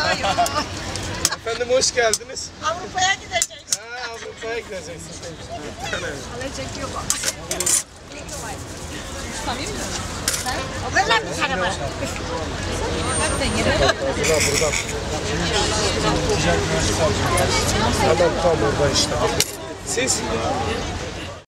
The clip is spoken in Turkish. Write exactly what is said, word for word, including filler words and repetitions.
Efendim hoş geldiniz. Avrupa'ya gideceğiz. Ha, Avrupa'ya gideceksiniz. Alacak yok. Tanıyım mı? Onlar bir tane var. Buradan buradan. Hemen tam orada işte. Siz?